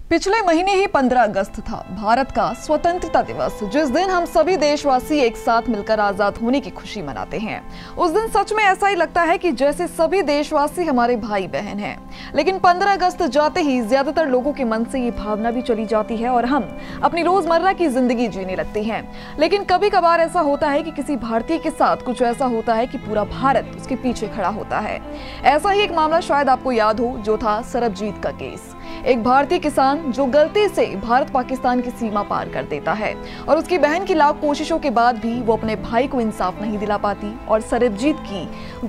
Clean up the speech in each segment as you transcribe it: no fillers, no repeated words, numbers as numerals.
पिछले महीने ही 15 अगस्त था, भारत का स्वतंत्रता दिवस, जिस दिन हम सभी देशवासी एक साथ मिलकर आजाद होने की खुशी मनाते हैं। उस दिन सच में ऐसा ही लगता है कि जैसे सभी देशवासी हमारे भाई बहन हैं। लेकिन 15 अगस्त जाते ही ज्यादातर लोगों के मन से ये भावना भी चली जाती है और हम अपनी रोजमर्रा की जिंदगी जीने लगते हैं। लेकिन कभी कभार ऐसा होता है कि किसी भारतीय के साथ कुछ ऐसा होता है कि पूरा भारत उसके पीछे खड़ा होता है। ऐसा ही एक मामला शायद आपको याद हो, जो था सरबजीत का केस। एक भारतीय किसान जो गलती से भारत पाकिस्तान की सीमा पार कर देता है और उसकी बहन की लाख कोशिशों के बाद भी वो अपने भाई को इंसाफ नहीं दिला पाती और सरबजीत की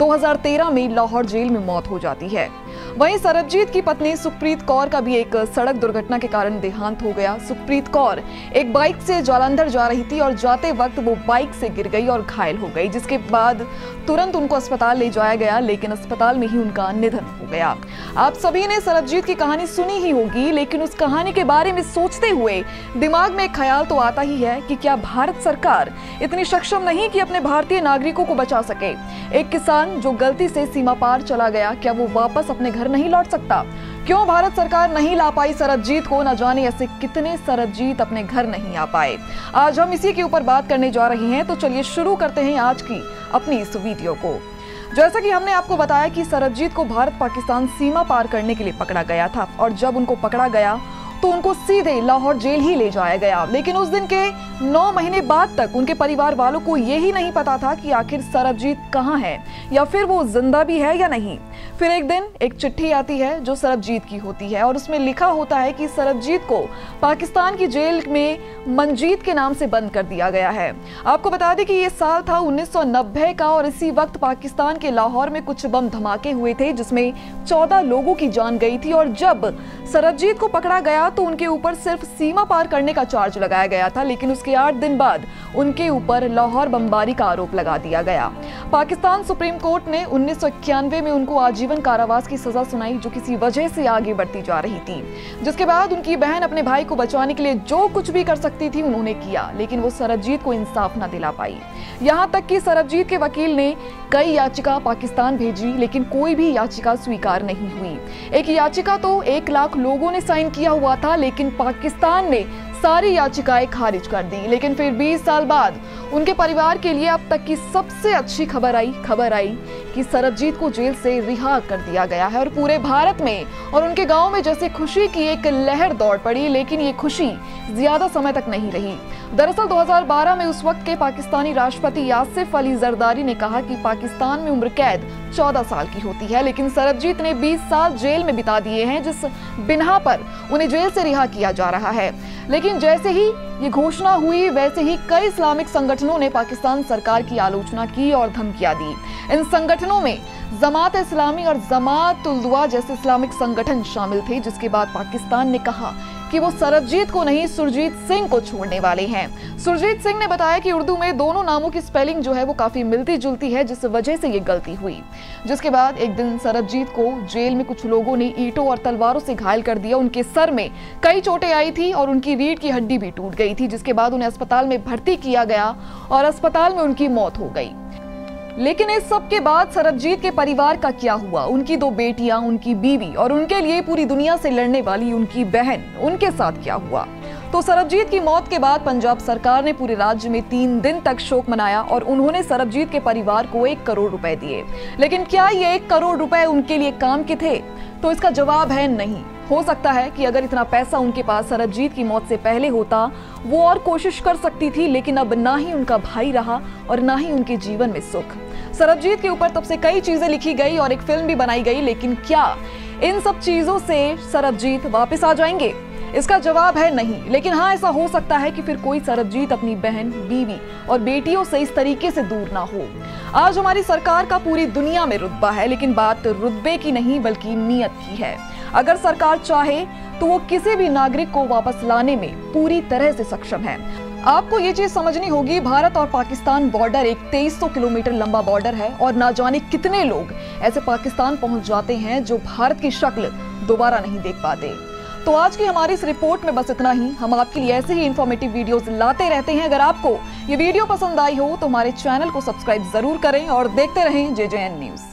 2013 में लाहौर जेल में मौत हो जाती है। वहीं सरबजीत की पत्नी सुखप्रीत कौर का भी एक सड़क दुर्घटना के कारण देहांत हो गया। सुखप्रीत कौर एक बाइक से जालंधर जा रही थी और जाते वक्त वो बाइक से गिर गई और घायल हो गई, जिसके बाद तुरंत उनको अस्पताल ले जाया गया, लेकिन अस्पताल में ही उनका निधन हो गया। आप सभी ने सरबजीत की कहानी सुनी ही होगी, लेकिन उस कहानी के बारे में सोचते हुए दिमाग में एक ख्याल तो आता ही है कि क्या भारत सरकार इतनी सक्षम नहीं कि अपने भारतीय नागरिकों को बचा सके। एक किसान जो गलती से सीमा पार चला गया, क्या वो वापस अपने घर नहीं लौट सकता? क्यों भारत सरकार नहीं ला पाई सरबजीत को? न जाने ऐसे कितने सरबजीत अपने घर नहीं आ पाए। आज हम इसी के ऊपर बात करने जा रहे हैं, तो चलिए शुरू करते हैं आज की अपनी इस वीडियो को। जैसा कि हमने आपको बताया कि सरबजीत को भारत पाकिस्तान सीमा पार करने के लिए पकड़ा गया था और जब उनको पकड़ा गया तो उनको सीधे लाहौर जेल ही ले जाया गया। लेकिन उस दिन के 9 महीने बाद तक उनके परिवार वालों को यही नहीं पता था कि आखिर सरबजीत कहाँ है या फिर वो जिंदा भी है या नहीं। फिर एक दिन एक चिट्ठी आती है जो सरबजीत की होती है और उसमें लिखा होता है कि सरबजीत को पाकिस्तान की जेल में मंजीत के नाम से बंद कर दिया गया है। आपको बता दें कि ये साल था 1990 का और इसी वक्त पाकिस्तान के लाहौर में कुछ बम धमाके हुए थे जिसमें 14 लोगों की जान गई थी और जब सरबजीत को पकड़ा गया तो उनके ऊपर सिर्फ सीमा पार करने का चार्ज लगाया गया था, लेकिन उसके 8 दिन बाद उनके ऊपर लाहौर बमबारी का आरोप लगा दिया गया। पाकिस्तान सुप्रीम कोर्ट ने 1991 में उनको आजीवन कारावास की सजा सुनाई, जो किसी वजह से आगे बढ़ती जा रही थी। जिसके बाद उनकी बहन अपने भाई को बचाने के लिए जो कुछ भी कर सकती थी उन्होंने किया, लेकिन वो सरबजीत को इंसाफ न दिला पाई। यहाँ तक कि सरबजीत के वकील ने कई याचिका पाकिस्तान भेजी, लेकिन कोई भी याचिका स्वीकार नहीं हुई। एक याचिका तो 1 लाख लोगों ने साइन किया हुआ था, लेकिन पाकिस्तान ने सारी याचिकाएं खारिज कर दी। लेकिन फिर 20 साल बाद उनके परिवार के लिए अब तक की सबसे अच्छी खबर आई कि सरबजीत को जेल से रिहा कर दिया गया है और पूरे भारत में और उनके गांव में जैसे खुशी की एक लहर दौड़ पड़ी। लेकिन ये खुशी ज्यादा समय तक नहीं रही। दरअसल 2012 में उस वक्त के पाकिस्तानी राष्ट्रपति आसिफ अली जरदारी ने कहा कि पाकिस्तान में उम्र कैद 14 साल की होती है, लेकिन सरबजीत ने 20 साल जेल में बिता दिए हैं, जिस बिना पर उन्हें जेल से रिहा किया जा रहा है। लेकिन जैसे ही ये घोषणा हुई, वैसे ही कई इस्लामिक संगठनों ने पाकिस्तान सरकार की आलोचना की और धमकियां दी। इन संगठनों में जमात इस्लामी और जमात उल दुआ जैसे इस्लामिक संगठन शामिल थे, जिसके बाद पाकिस्तान ने कहा कि वो सरबजीत को नहीं, सुरजीत सिंह को छोड़ने वाले हैं। सुरजीत सिंह ने बताया कि उर्दू में दोनों नामों की स्पेलिंग जो है वो काफी मिलती जुलती है, जिस वजह से ये गलती हुई। जिसके बाद एक दिन सरबजीत को जेल में कुछ लोगों ने ईंटों और तलवारों से घायल कर दिया। उनके सर में कई चोटें आई थी और उनकी रीढ़ की हड्डी भी टूट गई थी, जिसके बाद उन्हें अस्पताल में भर्ती किया गया और अस्पताल में उनकी मौत हो गई। लेकिन इस सब के बाद सरबजीत के परिवार का क्या हुआ? उनकी 2 बेटियां, उनकी बीवी और उनके लिए पूरी दुनिया से लड़ने वाली उनकी बहन, उनके साथ क्या हुआ? तो सरबजीत की मौत के बाद पंजाब सरकार ने पूरे राज्य में 3 दिन तक शोक मनाया और उन्होंने सरबजीत के परिवार को 1 करोड़ रुपए दिए। लेकिन क्या ये 1 करोड़ रुपए उनके लिए काम के थे? तो इसका जवाब है नहीं। हो सकता है कि अगर इतना पैसा उनके पास सरबजीत की मौत से पहले होता, वो और कोशिश कर सकती थी, लेकिन अब ना ही उनका भाई रहा और ना ही उनके जीवन में सुख। सरबजीत के ऊपर तब से कई चीजें लिखी गई और एक फिल्म भी बनाई गई, लेकिन क्या इन सब चीजों से सरबजीत वापस आ जाएंगे? इसका जवाब है नहीं। लेकिन हाँ, ऐसा हो सकता है कि फिर कोई सरबजीत अपनी बहन, बीवी और बेटियों से इस तरीके से दूर ना हो। आज हमारी सरकार का पूरी दुनिया में रुतबा है, लेकिन बात रुतबे की नहीं बल्कि नीयत की है। अगर सरकार चाहे तो वो किसी भी नागरिक को वापस लाने में पूरी तरह से सक्षम है। आपको ये चीज समझनी होगी, भारत और पाकिस्तान बॉर्डर एक 2300 किलोमीटर लंबा बॉर्डर है और ना जाने कितने लोग ऐसे पाकिस्तान पहुंच जाते हैं जो भारत की शक्ल दोबारा नहीं देख पाते। तो आज की हमारी इस रिपोर्ट में बस इतना ही। हम आपके लिए ऐसे ही इंफॉर्मेटिव वीडियोस लाते रहते हैं। अगर आपको ये वीडियो पसंद आई हो तो हमारे चैनल को सब्सक्राइब जरूर करें और देखते रहें JJN न्यूज।